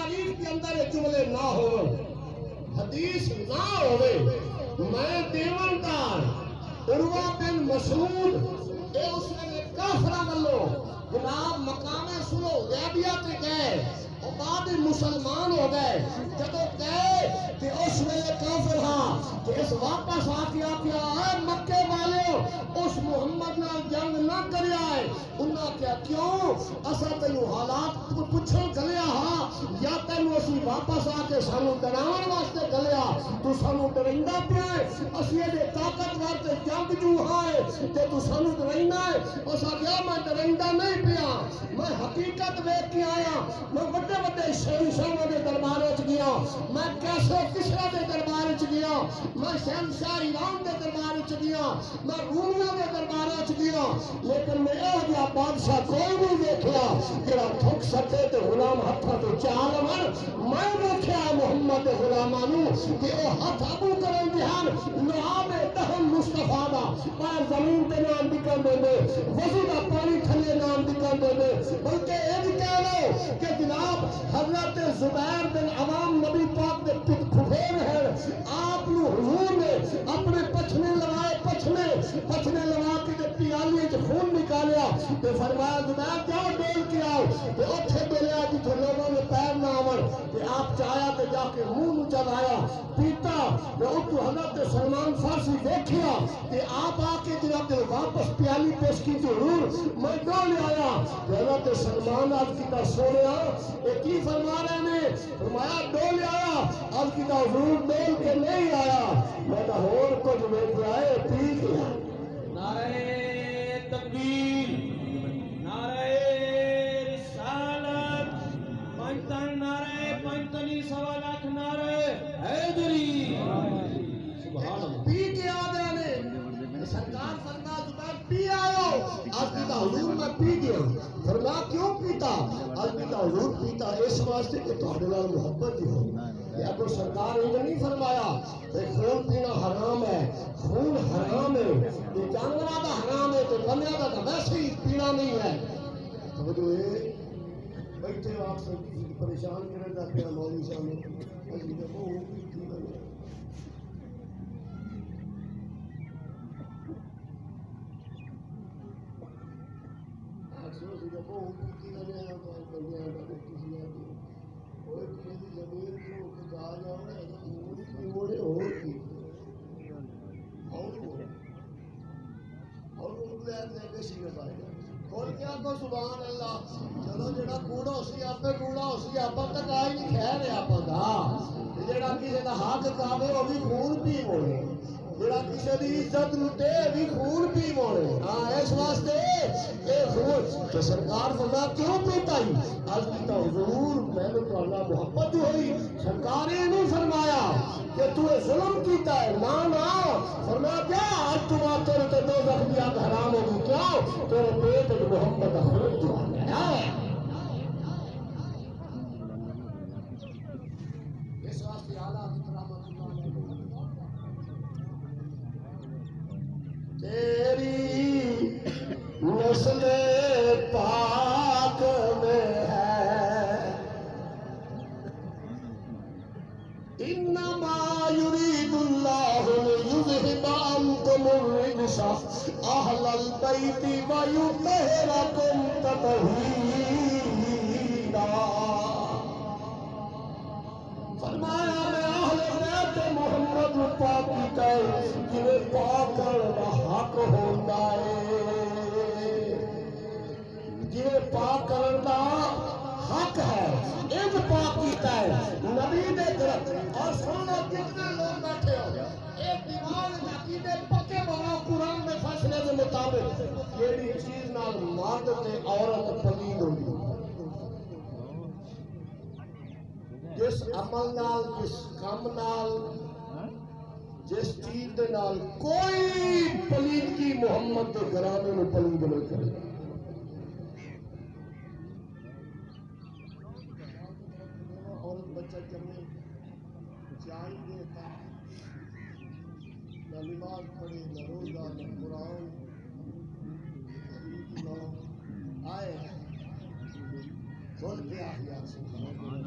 تاریخ کے اندر یہ جملے نہ ہو، حدیث نہ ہوئے، میں دیوندار عروہ بن مسعود اے اس نے کافرہ والو جناب مقام سنو حدیبیہ تے گئے اور بعد مسلمان ہو گئے، جدو گئے کہ اس میں کافر ہاں کہ اس واپس آ کے اے مکے والے اس محمد نال جنگ نہ کرے آئے، انہاں کیا کیوں اسا تینو حالات پوچھو گلیا ہاں یا تینو اسی واپس آ کے سانو ڈراون واسطے گلیا، تو سانو ڈریندا پیا ہے، اسی دے طاقتور تے جنگ جو ہے تے تو سانو ڈریندا ہے، اسا کیا میں ڈریندا نہیں پیا، میں حقیقت دیکھ کے آیا، میں بڑے بڑے شہنشاہوں دے دربار وچ گیا، میں کیسے کسرا دے دربار وچ گیا، میں شہنشاہ ایران دے دربار وچ گیا، میں رومیوں دے دربار وچ گیا، لیکن میں اے جا بادشاہ کوئی نہیں دیکھیا جڑا تھک سکے تے غلام ہتھاں تو چال مر، میں دیکھیا محمد دے غلاماں نو کہ او ہتھ ابو کرن دے ہن لعاب دہن مصطفیٰ دا پر زمین تے نام نکل دے دے، وضو دا پانی تھلے نام نکل دے دے، بلکہ اے بھی کہہ لو کہ جناب حضرت زبیر بن عوام نبی پاک دے پھپھیر ہیں، آپ نو حضور نے اپنے پچھنے لگائے، پچھنے لگا کے پیالی وچ خون نکالیا تے فرمایا زبیر جاؤ ڈول کے آؤ تے اوتھے ڈولیا جتھے لوگوں نے پیر نہ آون تے آپ چاہیا تے جا کے منہ نو چلایا پیتا تے اتو حضرت سلمان فارسی دیکھیا تے آپ آ کے جناب دے واپس پیالی پیش کی تے حضور میں ڈول آیا تے حضرت سلمان عرض کیتا سونیا اے کی فرما رہے نے، فرمایا ڈول آیا، عرض کیتا حضور ڈول کے نہیں آیا، میں تو ہور کچھ ویکھ آئے پی گیا۔ نعرہ تکبیر، نعرہ رسالت، پنجتن نعرہ پنجتنی سوا لاکھ نعرہ حیدری، سبحان اللہ۔ پی کے آدھے نے سرکار فرما زبیر پی آئو، آج پیتا حضور میں پی گیا، فرما کیوں پیتا، آج پیتا حضور پیتا اس واسطے کہ تہاڈے نال محبت ہی ہو، کہ اگر سرکار نے نہیں فرمایا کہ خون پینا حرام ہے، خون حرام ہے، یہ جانورہ دا حرام ہے تو بندہ دا ویسے ہی پینا نہیں ہے، توجہ ہے بیٹھے آپ سے پریشان کرنے دا پیا مولوی صاحب نے اجی دے وہ سبحان اللہ، چلو جڑا کوڑا اسی آپ پہ کوڑا اسی آپ تک آئی نہیں خیر ہے آپ دا، جڑا کسی دا حق کھاوے وہ بھی خون پی موڑے، جڑا کسی دی عزت لٹے بھی خون پی موڑے، ہاں اس واسطے اے خون کہ سرکار فرما کیوں پیتا ہی، آج پیتا حضور میں نے تو اللہ محبت ہوئی، سرکار نے نہیں فرمایا کہ تو ظلم کیتا ہے، نا فرمایا کیا آج تم آتے رہتے دو زخمیات حرام ہوگی کیا تیرے پیٹ ایک محمد اخرج جو آ گیا ہے، اس واسطے اعلیٰ رحمت اللہ تیری نسل پاک میں ہے، انما یرید اللہ لیذہب عنکم الرجس اہل البیت ویطہرکم تطہیرا، فرمایا میں اہل بیت محمد پاک کیتا ہے جنہیں پاک کرنا حق ہوتا ہے، جنہیں پاک کرنا حق ہے، ایک پاک کیتا ہے نبی دے درد اور سنو کتنے لوگ بیٹھے ہو ایک دیوان عقیدے پکے بنا قرآن میں فیصلے کے مطابق کیڑی چیز نال مرد تے عورت پلید ہوئی، جس عمل نال جس کام نال جس چیز دے نال کوئی پلیدگی محمد دے گھرانے میں پلید نہیں کرے، عورت بچہ جمے چاہیے تھا نہ نماز پڑھے نہ روزہ نہ قرآن آئے کھول کے آ گیا